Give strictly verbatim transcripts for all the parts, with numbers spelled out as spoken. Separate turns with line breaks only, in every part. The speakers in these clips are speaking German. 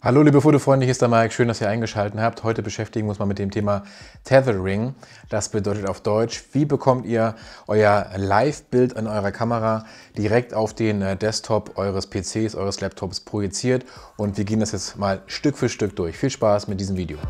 Hallo liebe Fotofreunde, hier ist der Mike, schön, dass ihr eingeschaltet habt. Heute beschäftigen wir uns mal mit dem Thema Tethering. Das bedeutet auf Deutsch, wie bekommt ihr euer Live-Bild in eurer Kamera direkt auf den Desktop eures P Cs, eures Laptops projiziert. Und wir gehen das jetzt mal Stück für Stück durch. Viel Spaß mit diesem Video.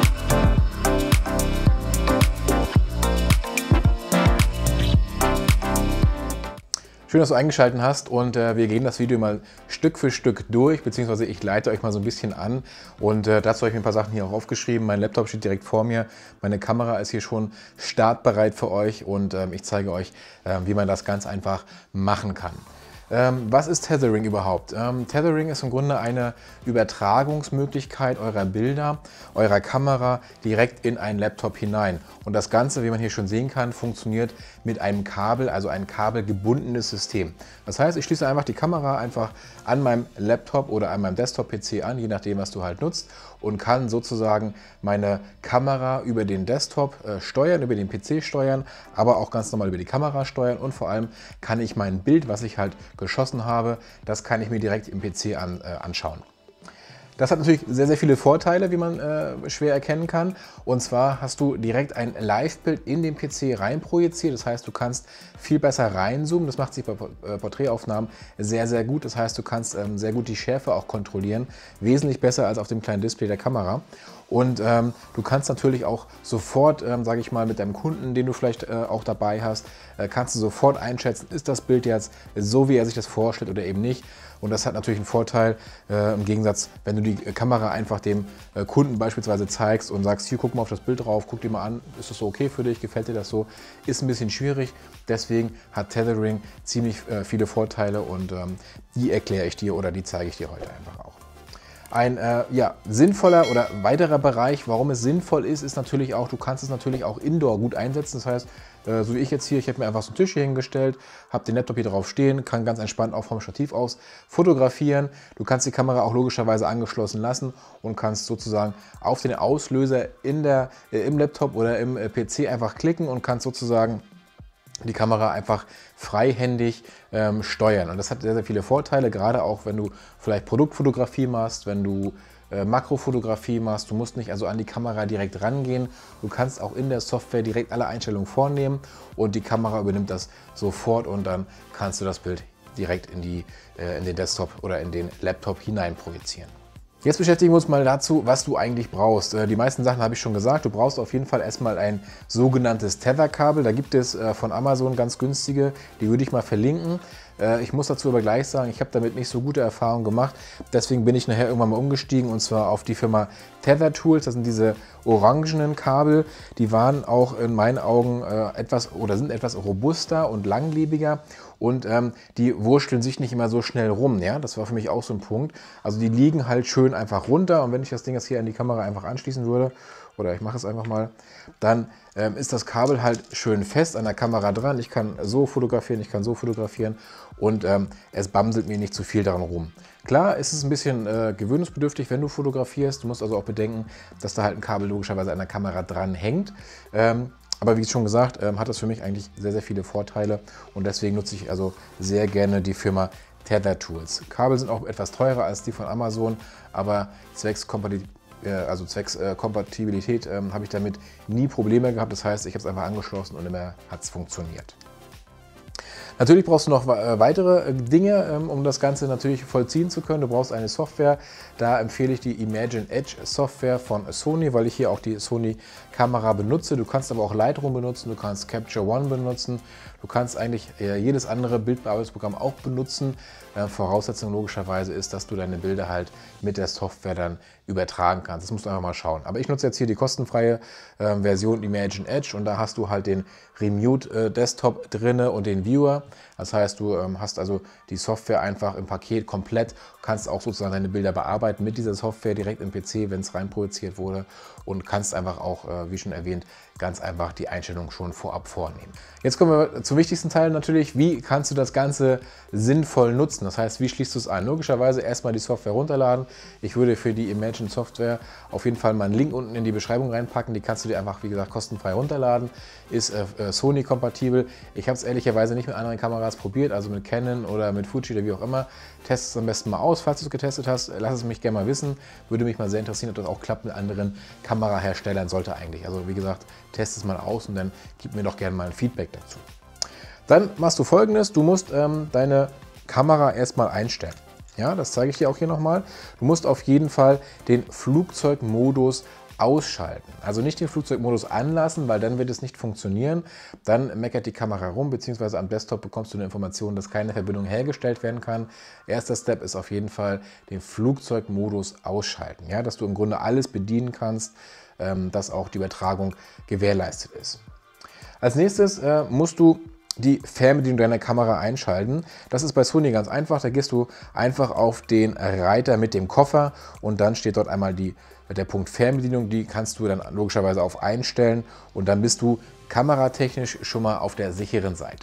Schön, dass du eingeschaltet hast und äh, wir gehen das Video mal Stück für Stück durch, beziehungsweise ich leite euch mal so ein bisschen an und äh, dazu habe ich mir ein paar Sachen hier auch aufgeschrieben. Mein Laptop steht direkt vor mir, meine Kamera ist hier schon startbereit für euch und äh, ich zeige euch, äh, wie man das ganz einfach machen kann. Ähm, was ist Tethering überhaupt? Ähm, Tethering ist im Grunde eine Übertragungsmöglichkeit eurer Bilder, eurer Kamera direkt in einen Laptop hinein. Und das Ganze, wie man hier schon sehen kann, funktioniert mit einem Kabel, also ein kabelgebundenes System. Das heißt, ich schließe einfach die Kamera einfach an meinem Laptop oder an meinem Desktop-P C an, je nachdem, was du halt nutzt, und kann sozusagen meine Kamera über den Desktop äh, steuern, über den P C steuern, aber auch ganz normal über die Kamera steuern und vor allem kann ich mein Bild, was ich halt geschossen habe, das kann ich mir direkt im P C an, äh, anschauen. Das hat natürlich sehr, sehr viele Vorteile, wie man äh, schwer erkennen kann. Und zwar hast du direkt ein Live-Bild in den P C rein projiziert. Das heißt, du kannst viel besser reinzoomen. Das macht sich bei äh, Porträtaufnahmen sehr, sehr gut. Das heißt, du kannst ähm, sehr gut die Schärfe auch kontrollieren. Wesentlich besser als auf dem kleinen Display der Kamera. Und ähm, du kannst natürlich auch sofort, ähm, sage ich mal, mit deinem Kunden, den du vielleicht äh, auch dabei hast, äh, kannst du sofort einschätzen, ist das Bild jetzt so, wie er sich das vorstellt oder eben nicht. Und das hat natürlich einen Vorteil äh, im Gegensatz, wenn du die Kamera einfach dem äh, Kunden beispielsweise zeigst und sagst, hier, guck mal auf das Bild drauf, guck dir mal an, ist das so okay für dich, gefällt dir das so, ist ein bisschen schwierig. Deswegen hat Tethering ziemlich äh, viele Vorteile und ähm, die erkläre ich dir oder die zeige ich dir heute einfach auch. Ein äh, ja, sinnvoller oder weiterer Bereich, warum es sinnvoll ist, ist natürlich auch, du kannst es natürlich auch indoor gut einsetzen. Das heißt, äh, so wie ich jetzt hier, ich habe mir einfach so einen Tisch hier hingestellt, habe den Laptop hier drauf stehen, kann ganz entspannt auch vom Stativ aus fotografieren. Du kannst die Kamera auch logischerweise angeschlossen lassen und kannst sozusagen auf den Auslöser in der, äh, im Laptop oder im äh, P C einfach klicken und kannst sozusagen die Kamera einfach freihändig ähm, steuern. Und das hat sehr, sehr viele Vorteile, gerade auch wenn du vielleicht Produktfotografie machst, wenn du äh, Makrofotografie machst. Du musst nicht also an die Kamera direkt rangehen. Du kannst auch in der Software direkt alle Einstellungen vornehmen und die Kamera übernimmt das sofort und dann kannst du das Bild direkt in, die, äh, in den Desktop oder in den Laptop hinein projizieren. Jetzt beschäftigen wir uns mal dazu, was du eigentlich brauchst. Die meisten Sachen habe ich schon gesagt. Du brauchst auf jeden Fall erstmal ein sogenanntes Tether-Kabel. Da gibt es von Amazon ganz günstige, die würde ich mal verlinken. Ich muss dazu aber gleich sagen, ich habe damit nicht so gute Erfahrungen gemacht. Deswegen bin ich nachher irgendwann mal umgestiegen und zwar auf die Firma Tether Tools. Das sind diese orangenen Kabel. Die waren auch in meinen Augen etwas oder sind etwas robuster und langlebiger. Und ähm, die wurschteln sich nicht immer so schnell rum. Ja? Das war für mich auch so ein Punkt. Also die liegen halt schön einfach runter. Und wenn ich das Ding jetzt hier an die Kamera einfach anschließen würde, oder ich mache es einfach mal, dann ähm, ist das Kabel halt schön fest an der Kamera dran. Ich kann so fotografieren, ich kann so fotografieren und ähm, es bamselt mir nicht zu viel daran rum. Klar, ist es ein bisschen äh, gewöhnungsbedürftig, wenn du fotografierst. Du musst also auch bedenken, dass da halt ein Kabel logischerweise an der Kamera dran hängt. Ähm, Aber wie schon gesagt, ähm, hat das für mich eigentlich sehr, sehr viele Vorteile und deswegen nutze ich also sehr gerne die Firma Tether Tools. Kabel sind auch etwas teurer als die von Amazon, aber zwecks Kompatibilität, also zwecks äh, Kompatibilität ähm, habe ich damit nie Probleme gehabt. Das heißt, ich habe es einfach angeschlossen und immer hat es funktioniert. Natürlich brauchst du noch weitere Dinge, um das Ganze natürlich vollziehen zu können. Du brauchst eine Software. Da empfehle ich die Imagen Edge Software von Sony, weil ich hier auch die Sony Kamera benutze. Du kannst aber auch Lightroom benutzen, du kannst Capture One benutzen. Du kannst eigentlich jedes andere Bildbearbeitungsprogramm auch benutzen. Voraussetzung logischerweise ist, dass du deine Bilder halt mit der Software dann übertragen kannst. Das musst du einfach mal schauen. Aber ich nutze jetzt hier die kostenfreie äh, Version Imagen Edge und da hast du halt den Remote äh, Desktop drinne und den Viewer. Das heißt, du ähm, hast also die Software einfach im Paket komplett, kannst auch sozusagen deine Bilder bearbeiten mit dieser Software direkt im P C, wenn es reinprojiziert wurde und kannst einfach auch, äh, wie schon erwähnt, ganz einfach die Einstellung schon vorab vornehmen. Jetzt kommen wir zum wichtigsten Teil natürlich, wie kannst du das Ganze sinnvoll nutzen? Das heißt, wie schließt du es an? Logischerweise erstmal die Software runterladen. Ich würde für die Imagen Engine Software auf jeden Fall mal einen Link unten in die Beschreibung reinpacken. Die kannst du dir einfach, wie gesagt, kostenfrei runterladen. Ist äh, Sony-kompatibel. Ich habe es ehrlicherweise nicht mit anderen Kameras probiert, also mit Canon oder mit Fuji oder wie auch immer. Test es am besten mal aus. Falls du es getestet hast, lass es mich gerne mal wissen. Würde mich mal sehr interessieren, ob das auch klappt mit anderen Kameraherstellern. Sollte eigentlich. Also wie gesagt, test es mal aus und dann gib mir doch gerne mal ein Feedback dazu. Dann machst du Folgendes. Du musst ähm, deine Kamera erstmal einstellen. Ja, das zeige ich dir auch hier nochmal. Du musst auf jeden Fall den Flugzeugmodus ausschalten. Also nicht den Flugzeugmodus anlassen, weil dann wird es nicht funktionieren. Dann meckert die Kamera rum, beziehungsweise am Desktop bekommst du eine Information, dass keine Verbindung hergestellt werden kann. Erster Step ist auf jeden Fall den Flugzeugmodus ausschalten. Ja, dass du im Grunde alles bedienen kannst, ähm, dass auch die Übertragung gewährleistet ist. Als nächstes äh, musst du die Fernbedienung deiner Kamera einschalten. Das ist bei Sony ganz einfach. Da gehst du einfach auf den Reiter mit dem Koffer und dann steht dort einmal die, der Punkt Fernbedienung. Die kannst du dann logischerweise auf Einstellen und dann bist du kameratechnisch schon mal auf der sicheren Seite.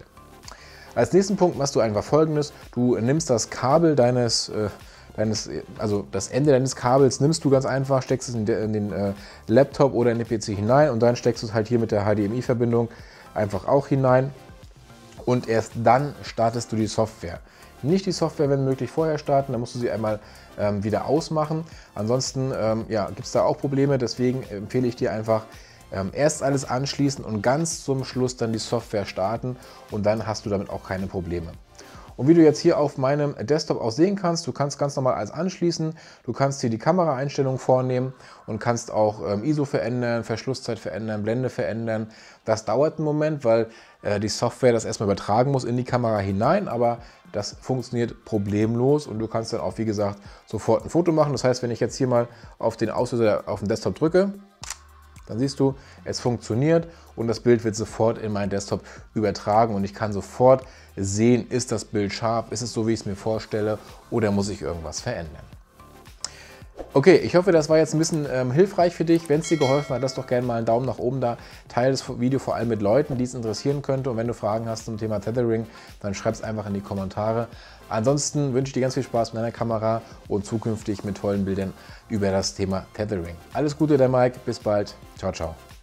Als nächsten Punkt machst du einfach Folgendes. Du nimmst das Kabel deines, äh, deines also das Ende deines Kabels nimmst du ganz einfach, steckst es in, de, in den äh, Laptop oder in den P C hinein und dann steckst du es halt hier mit der H D M I-Verbindung einfach auch hinein. Und erst dann startest du die Software. Nicht die Software, wenn möglich, vorher starten, dann musst du sie einmal ähm, wieder ausmachen. Ansonsten ähm, ja, gibt es da auch Probleme, deswegen empfehle ich dir einfach, ähm, erst alles anschließen und ganz zum Schluss dann die Software starten und dann hast du damit auch keine Probleme. Und wie du jetzt hier auf meinem Desktop auch sehen kannst, du kannst ganz normal alles anschließen, du kannst hier die Kameraeinstellungen vornehmen und kannst auch ähm, I S O verändern, Verschlusszeit verändern, Blende verändern. Das dauert einen Moment, weil äh, die Software das erstmal übertragen muss in die Kamera hinein, aber das funktioniert problemlos und du kannst dann auch, wie gesagt, sofort ein Foto machen. Das heißt, wenn ich jetzt hier mal auf den Auslöser auf dem Desktop drücke, dann siehst du, es funktioniert und das Bild wird sofort in meinen Desktop übertragen und ich kann sofort sehen, ist das Bild scharf, ist es so, wie ich es mir vorstelle oder muss ich irgendwas verändern. Okay, ich hoffe, das war jetzt ein bisschen ähm, hilfreich für dich. Wenn es dir geholfen hat, lass doch gerne mal einen Daumen nach oben da. Teile das Video vor allem mit Leuten, die es interessieren könnte. Und wenn du Fragen hast zum Thema Tethering, dann schreib es einfach in die Kommentare. Ansonsten wünsche ich dir ganz viel Spaß mit deiner Kamera und zukünftig mit tollen Bildern über das Thema Tethering. Alles Gute, der Mike. Bis bald. Ciao, ciao.